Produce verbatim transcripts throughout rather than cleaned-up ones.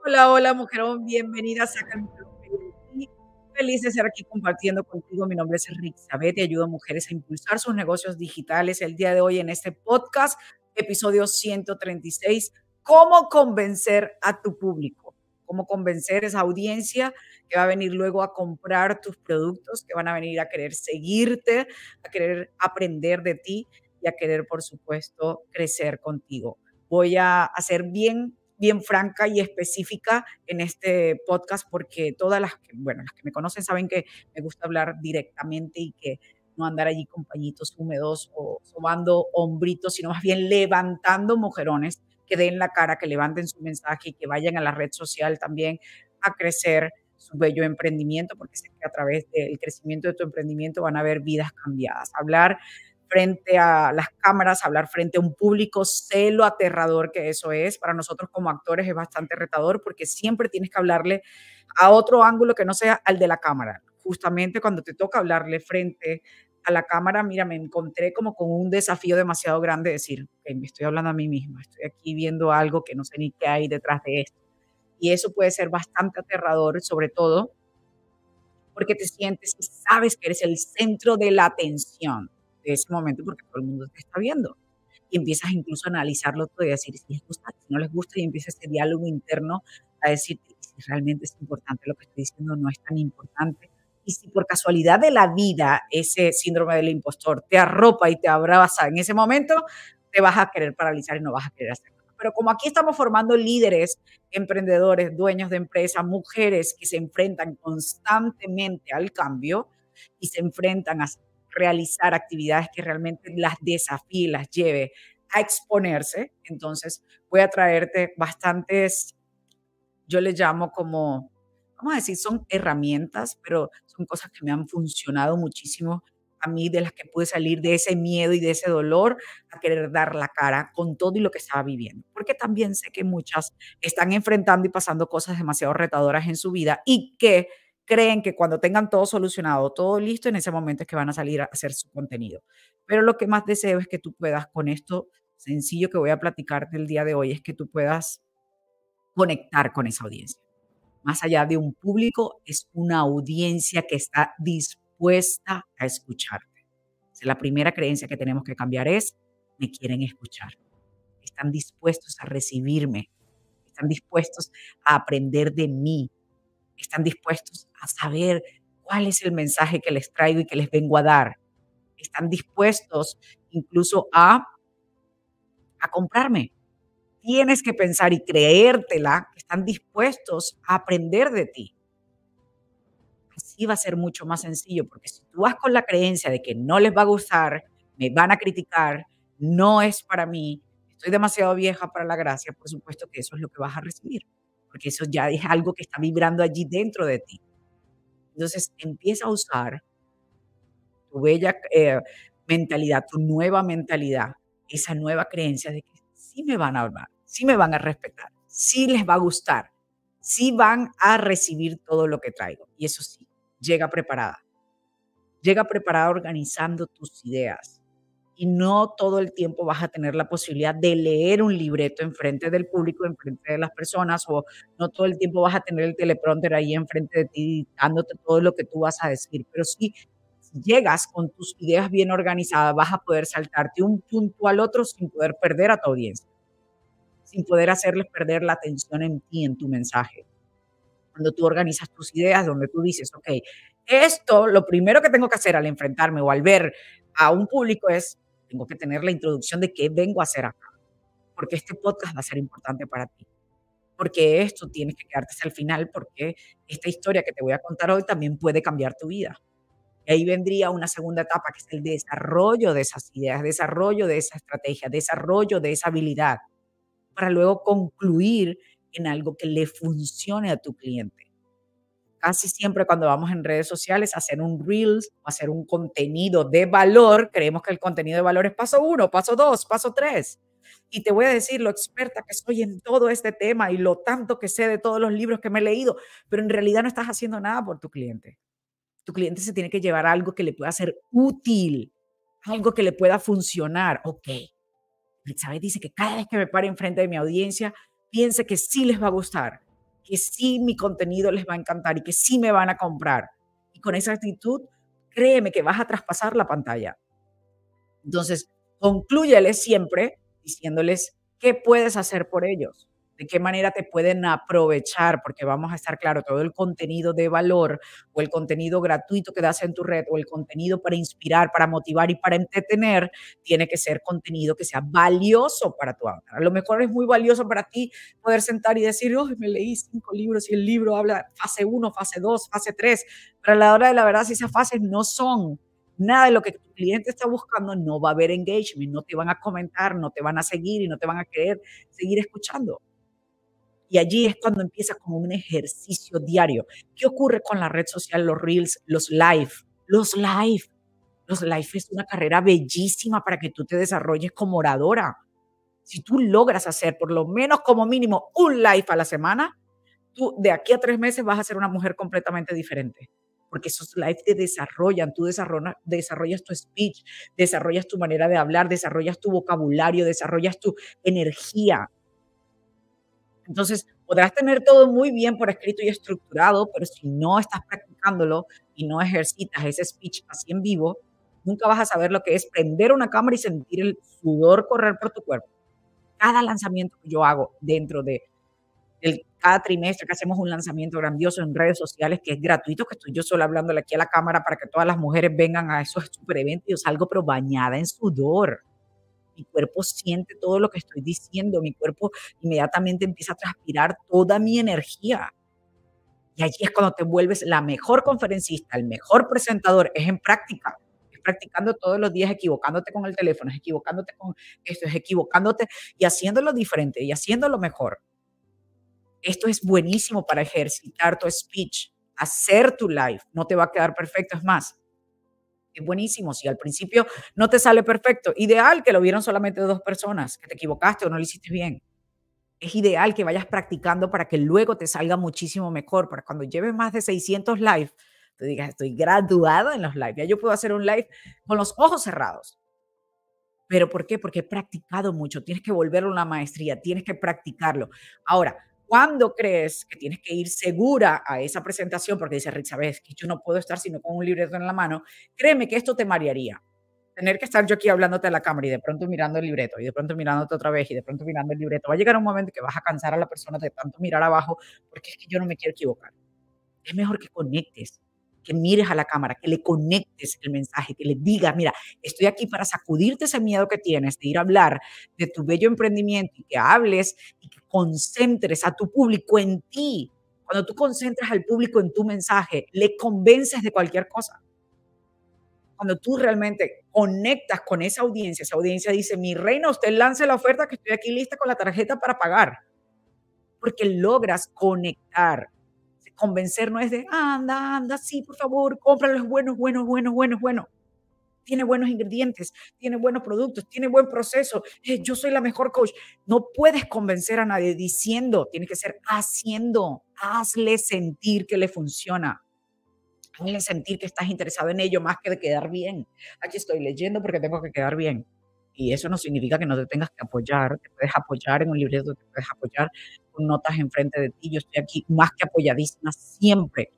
Hola, hola, mujerón, bienvenida, saca el micrófono y feliz de estar aquí compartiendo contigo. Mi nombre es Elizabeth y ayudo a mujeres a impulsar sus negocios digitales. El día de hoy en este podcast, episodio ciento treinta y seis, ¿cómo convencer a tu público? ¿Cómo convencer a esa audiencia que va a venir luego a comprar tus productos, que van a venir a querer seguirte, a querer aprender de ti y a querer, por supuesto, crecer contigo? Voy a hacer bien bien franca y específica en este podcast porque todas las que, bueno, las que me conocen saben que me gusta hablar directamente y que no andar allí con pañitos húmedos o sobando hombritos, sino más bien levantando mujerones que den la cara, que levanten su mensaje y que vayan a la red social también a crecer su bello emprendimiento, porque sé que a través del crecimiento de tu emprendimiento van a haber vidas cambiadas. Hablar frente a las cámaras, hablar frente a un público, sé lo aterrador que eso es. Para nosotros como actores es bastante retador porque siempre tienes que hablarle a otro ángulo que no sea al de la cámara. Justamente cuando te toca hablarle frente a la cámara, mira, me encontré como con un desafío demasiado grande de decir, ok, me estoy hablando a mí misma, estoy aquí viendo algo que no sé ni qué hay detrás de esto. Y eso puede ser bastante aterrador, sobre todo porque te sientes y sabes que eres el centro de la atención de ese momento porque todo el mundo te está viendo. Y empiezas incluso a analizarlo todo y a decir si les gusta, si no les gusta, y empieza ese diálogo interno a decir si realmente es importante lo que estoy diciendo, no es tan importante. Y si por casualidad de la vida ese síndrome del impostor te arropa y te abraza en ese momento, te vas a querer paralizar y no vas a querer hacer nada. Pero como aquí estamos formando líderes, emprendedores, dueños de empresa, mujeres que se enfrentan constantemente al cambio y se enfrentan a realizar actividades que realmente las desafíe, las lleve a exponerse. Entonces, voy a traerte bastantes, yo le llamo como, vamos a decir, son herramientas, pero son cosas que me han funcionado muchísimo a mí, de las que pude salir de ese miedo y de ese dolor a querer dar la cara con todo y lo que estaba viviendo. Porque también sé que muchas están enfrentando y pasando cosas demasiado retadoras en su vida y que creen que cuando tengan todo solucionado, todo listo, en ese momento es que van a salir a hacer su contenido. Pero lo que más deseo es que tú puedas, con esto sencillo que voy a platicarte el día de hoy, es que tú puedas conectar con esa audiencia. Más allá de un público, es una audiencia que está dispuesta a escucharte. O sea, la primera creencia que tenemos que cambiar es, me quieren escuchar. Están dispuestos a recibirme. Están dispuestos a aprender de mí. Están dispuestos a saber cuál es el mensaje que les traigo y que les vengo a dar. Están dispuestos incluso a, a comprarme. Tienes que pensar y creértela que están dispuestos a aprender de ti. Así va a ser mucho más sencillo, porque si tú vas con la creencia de que no les va a gustar, me van a criticar, no es para mí, estoy demasiado vieja para la gracia, por supuesto que eso es lo que vas a recibir, porque eso ya es algo que está vibrando allí dentro de ti. Entonces, empieza a usar tu bella eh, mentalidad, tu nueva mentalidad, esa nueva creencia de que sí me van a hablar, sí me van a respetar, sí les va a gustar, sí van a recibir todo lo que traigo. Y eso sí, llega preparada. Llega preparada organizando tus ideas. Y no todo el tiempo vas a tener la posibilidad de leer un libreto enfrente del público, enfrente de las personas, o no todo el tiempo vas a tener el teleprompter ahí enfrente de ti dictándote todo lo que tú vas a decir. Pero sí, si llegas con tus ideas bien organizadas, vas a poder saltarte un punto al otro sin poder perder a tu audiencia, sin poder hacerles perder la atención en ti, en tu mensaje. Cuando tú organizas tus ideas, donde tú dices, ok, esto, lo primero que tengo que hacer al enfrentarme o al ver a un público es, tengo que tener la introducción de qué vengo a hacer acá, porque este podcast va a ser importante para ti, porque esto tienes que quedarte hasta el final, porque esta historia que te voy a contar hoy también puede cambiar tu vida. Y ahí vendría una segunda etapa, que es el desarrollo de esas ideas, desarrollo de esa estrategia, desarrollo de esa habilidad, para luego concluir en algo que le funcione a tu cliente. Casi siempre cuando vamos en redes sociales a hacer un reels, o hacer un contenido de valor, creemos que el contenido de valor es paso uno, paso dos, paso tres. Y te voy a decir lo experta que soy en todo este tema y lo tanto que sé de todos los libros que me he leído, pero en realidad no estás haciendo nada por tu cliente. Tu cliente se tiene que llevar algo que le pueda ser útil, algo que le pueda funcionar. Ok, Elizabeth dice que cada vez que me pare enfrente de mi audiencia, piense que sí les va a gustar, que sí mi contenido les va a encantar y que sí me van a comprar. Y con esa actitud, créeme que vas a traspasar la pantalla. Entonces, conclúyeles siempre diciéndoles qué puedes hacer por ellos, de qué manera te pueden aprovechar, porque vamos a estar claro, todo el contenido de valor o el contenido gratuito que das en tu red o el contenido para inspirar, para motivar y para entretener, tiene que ser contenido que sea valioso para tu avatar. A lo mejor es muy valioso para ti poder sentar y decir, oh, me leí cinco libros y el libro habla fase uno, fase dos, fase tres, pero a la hora de la verdad, si esas fases no son nada de lo que tu cliente está buscando, no va a haber engagement, no te van a comentar, no te van a seguir y no te van a querer seguir escuchando. Y allí es cuando empieza como un ejercicio diario. ¿Qué ocurre con la red social, los reels, los live? Los live. Los live es una carrera bellísima para que tú te desarrolles como oradora. Si tú logras hacer por lo menos como mínimo un live a la semana, tú de aquí a tres meses vas a ser una mujer completamente diferente, porque esos live te desarrollan, tú desarrollas, desarrollas tu speech, desarrollas tu manera de hablar, desarrollas tu vocabulario, desarrollas tu energía. Entonces, podrás tener todo muy bien por escrito y estructurado, pero si no estás practicándolo y no ejercitas ese speech así en vivo, nunca vas a saber lo que es prender una cámara y sentir el sudor correr por tu cuerpo. Cada lanzamiento que yo hago dentro de el, cada trimestre que hacemos un lanzamiento grandioso en redes sociales que es gratuito, que estoy yo sola hablándole aquí a la cámara para que todas las mujeres vengan a esos super eventos y yo salgo pero bañada en sudor. Mi cuerpo siente todo lo que estoy diciendo, mi cuerpo inmediatamente empieza a transpirar toda mi energía. Y allí es cuando te vuelves la mejor conferencista, el mejor presentador, es en práctica. Es practicando todos los días, equivocándote con el teléfono, es equivocándote con esto, es equivocándote y haciéndolo diferente y haciéndolo mejor. Esto es buenísimo para ejercitar tu speech, hacer tu live. No te va a quedar perfecto, es más, es buenísimo. Si al principio no te sale perfecto, ideal que lo vieron solamente dos personas, que te equivocaste o no lo hiciste bien. Es ideal que vayas practicando para que luego te salga muchísimo mejor, para cuando lleves más de seiscientos live, te digas, estoy graduada en los live. Ya yo puedo hacer un live con los ojos cerrados. ¿Pero por qué? Porque he practicado mucho. Tienes que volverlo una maestría, tienes que practicarlo. Ahora, ¿cuándo crees que tienes que ir segura a esa presentación? Porque dice Rick, sabes que yo no puedo estar sino con un libreto en la mano. Créeme que esto te marearía. Tener que estar yo aquí hablándote a la cámara y de pronto mirando el libreto y de pronto mirándote otra vez y de pronto mirando el libreto. Va a llegar un momento que vas a cansar a la persona de tanto mirar abajo porque es que yo no me quiero equivocar. Es mejor que conectes, que mires a la cámara, que le conectes el mensaje, que le digas, mira, estoy aquí para sacudirte ese miedo que tienes de ir a hablar de tu bello emprendimiento y que hables y que concentres a tu público en ti. Cuando tú concentras al público en tu mensaje, le convences de cualquier cosa. Cuando tú realmente conectas con esa audiencia, esa audiencia dice, mi reina, usted lance la oferta que estoy aquí lista con la tarjeta para pagar. Porque logras conectar. Convencer no es de, anda, anda, sí, por favor, cómpralo, es bueno, bueno, bueno, bueno, bueno. Tiene buenos ingredientes, tiene buenos productos, tiene buen proceso. Eh, yo soy la mejor coach. No puedes convencer a nadie diciendo, tiene que ser haciendo. Hazle sentir que le funciona. Hazle sentir que estás interesado en ello más que de quedar bien. Aquí estoy leyendo porque tengo que quedar bien. Y eso no significa que no te tengas que apoyar, te puedes apoyar en un libreto, te puedes apoyar con notas enfrente de ti. Yo estoy aquí más que apoyadísima siempre,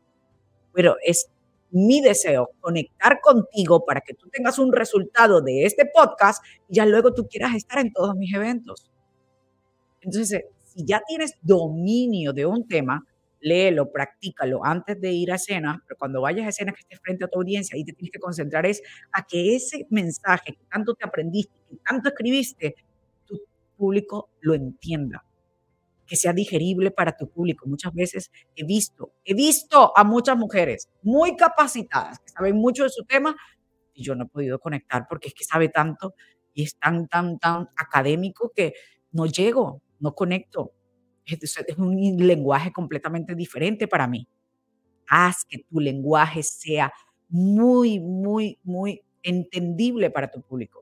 pero es mi deseo conectar contigo para que tú tengas un resultado de este podcast y ya luego tú quieras estar en todos mis eventos. Entonces, si ya tienes dominio de un tema, léelo, practícalo antes de ir a escena, pero cuando vayas a escena que estés frente a tu audiencia, ahí te tienes que concentrar es a que ese mensaje que tanto te aprendiste, que tanto escribiste, tu público lo entienda, que sea digerible para tu público. Muchas veces he visto, he visto a muchas mujeres muy capacitadas, que saben mucho de su tema, y yo no he podido conectar porque es que sabe tanto y es tan, tan, tan académico que no llego, no conecto. Es, es un lenguaje completamente diferente para mí. Haz que tu lenguaje sea muy, muy, muy entendible para tu público.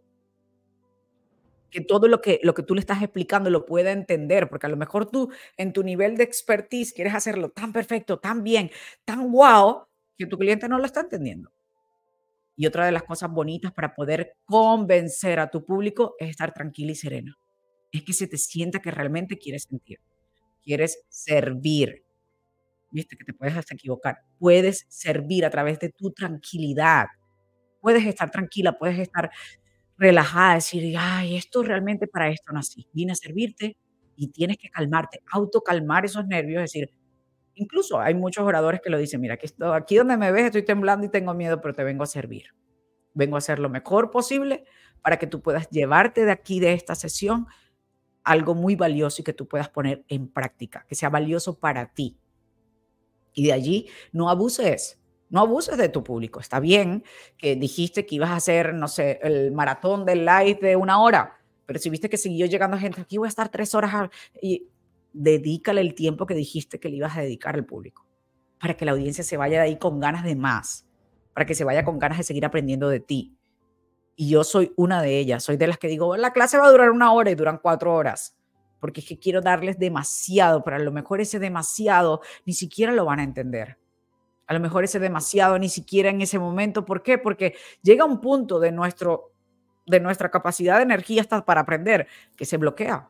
Que todo lo que, lo que tú le estás explicando lo pueda entender, porque a lo mejor tú en tu nivel de expertise quieres hacerlo tan perfecto, tan bien, tan wow, que tu cliente no lo está entendiendo. Y otra de las cosas bonitas para poder convencer a tu público es estar tranquila y serena. Es que se te sienta que realmente quieres sentir. quieres servir. Viste que te puedes hasta equivocar. Puedes servir a través de tu tranquilidad. Puedes estar tranquila, puedes estar relajada, decir: "Ay, esto realmente para esto nací. Vine a servirte", y tienes que calmarte, autocalmar esos nervios, es decir, incluso hay muchos oradores que lo dicen: "Mira, aquí esto aquí donde me ves estoy temblando y tengo miedo, pero te vengo a servir. Vengo a hacer lo mejor posible para que tú puedas llevarte de aquí, de esta sesión, algo muy valioso y que tú puedas poner en práctica, que sea valioso para ti". Y de allí no abuses, no abuses de tu público. Está bien que dijiste que ibas a hacer, no sé, el maratón del live de una hora, pero si viste que siguió llegando gente, aquí voy a estar tres horas a- y dedícale el tiempo que dijiste que le ibas a dedicar al público, para que la audiencia se vaya de ahí con ganas de más, para que se vaya con ganas de seguir aprendiendo de ti. Y yo soy una de ellas, soy de las que digo, la clase va a durar una hora y duran cuatro horas, porque es que quiero darles demasiado, pero a lo mejor ese demasiado ni siquiera lo van a entender. A lo mejor ese demasiado ni siquiera en ese momento. ¿Por qué? Porque llega un punto de, nuestro, de nuestra capacidad de energía hasta para aprender que se bloquea.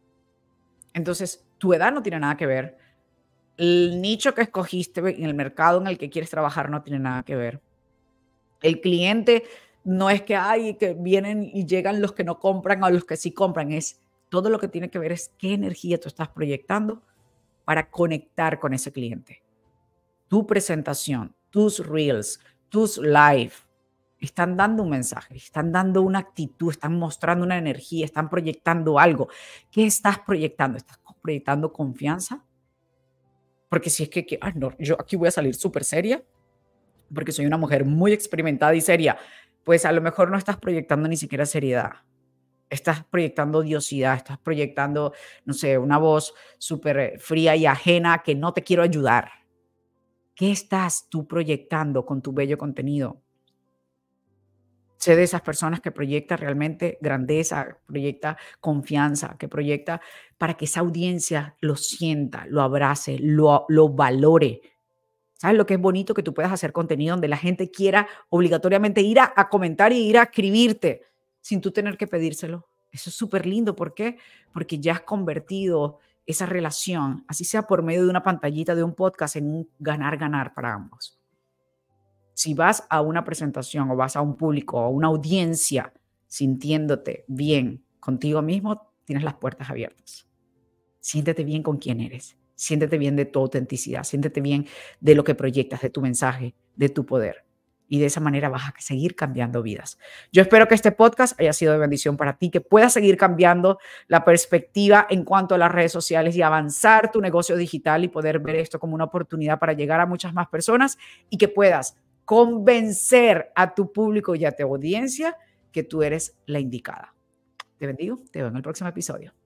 Entonces, tu edad no tiene nada que ver. El nicho que escogiste en el mercado en el que quieres trabajar no tiene nada que ver. El cliente no es que hay que vienen y llegan los que no compran o los que sí compran, es todo lo que tiene que ver es qué energía tú estás proyectando para conectar con ese cliente. Tu presentación, tus reels, tus live están dando un mensaje, están dando una actitud, están mostrando una energía, están proyectando algo. ¿Qué estás proyectando? ¿Estás proyectando confianza? Porque si es que, que ay, no, yo aquí voy a salir súper seria porque soy una mujer muy experimentada y seria, pues a lo mejor no estás proyectando ni siquiera seriedad. Estás proyectando odiosidad, estás proyectando, no sé, una voz súper eh, fría y ajena que no te quiero ayudar. ¿Qué estás tú proyectando con tu bello contenido? Sé de esas personas que proyecta realmente grandeza, proyecta confianza, que proyecta para que esa audiencia lo sienta, lo abrace, lo, lo valore. ¿Sabes lo que es bonito? Que tú puedas hacer contenido donde la gente quiera obligatoriamente ir a, a comentar y ir a escribirte sin tú tener que pedírselo. Eso es súper lindo. ¿Por qué? Porque ya has convertido esa relación, así sea por medio de una pantallita de un podcast, en un ganar-ganar para ambos. Si vas a una presentación o vas a un público o a una audiencia sintiéndote bien contigo mismo, tienes las puertas abiertas. Siéntete bien con quién eres. Siéntete bien de tu autenticidad. Siéntete bien de lo que proyectas, de tu mensaje, de tu poder. Y de esa manera vas a seguir cambiando vidas. Yo espero que este podcast haya sido de bendición para ti, que puedas seguir cambiando la perspectiva en cuanto a las redes sociales y avanzar tu negocio digital y poder ver esto como una oportunidad para llegar a muchas más personas y que puedas convencer a tu público y a tu audiencia que tú eres la indicada. Te bendigo. Te veo en el próximo episodio.